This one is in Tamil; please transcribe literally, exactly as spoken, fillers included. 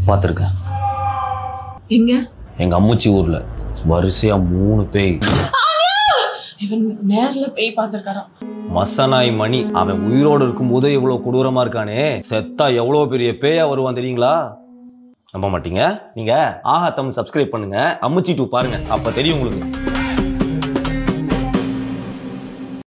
பார்த்துருக்கேன். எங்க? எங்க அம்முச்சி ஊர்ல வரிசையா மூணு பேய். இவன் நேர்ல பேய் பார்த்திருக்காராம். மசனாய் மணி அவன் உயிரோடு இருக்கும் போதே இவ்வளவு கொடூரமா இருக்கானே, செத்தா எவ்வளவு பெரிய பேயா வருவான் தெரியுங்களா? நம்ப மாட்டீங்க? நீங்க ஆஹா தமிழ் சப்ஸ்கிரைப் பண்ணுங்க, அம்முச்சி டூ பாருங்க, அப்ப தெரியும் உங்களுக்கு.